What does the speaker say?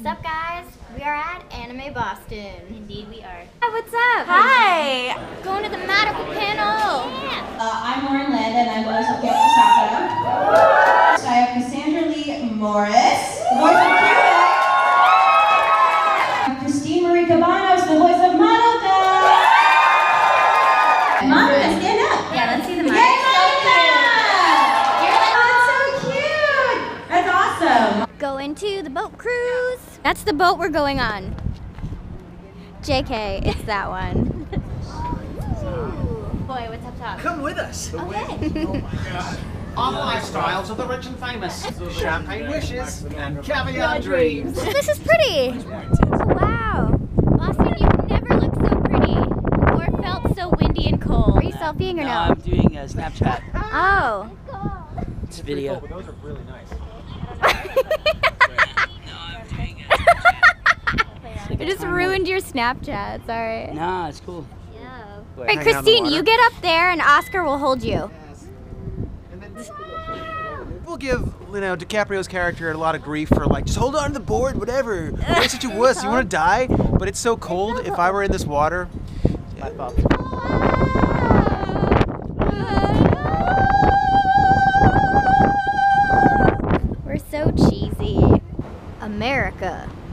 What's up, guys? We are at Anime Boston. Indeed we are. Hi, what's up? Hi! Going to the medical panel. Yeah. I'm Landa and I'm voice of Sakura. I have Cassandra Lee Morris, the voice of Cuba. I have Christine Marie Cabanos, the voice of Madoka. Monica, stand up. Yeah, let's see the mic. Yay, Monica! That's so cute. That's awesome. Going to the boat cruise. That's the boat we're going on. JK, it's that one. Boy, what's up top? Come with us. Okay. Oh my God. Our lifestyles of the rich and famous. Champagne wishes and caviar dreams. This is pretty. Oh, wow. Boston, you've never looked so pretty or felt so windy and cold. Are you selfieing or no? I'm doing a Snapchat. Oh. It's a video. Those are really nice. You just ruined your Snapchat, sorry. Nah, it's cool. All right, Christine, you get up there and Oscar will hold you. We'll give, DiCaprio's character a lot of grief for just hold on to the board, whatever. You're such a wuss. You want to die? But it's so cold. If I were in this water, We're so cheesy. America.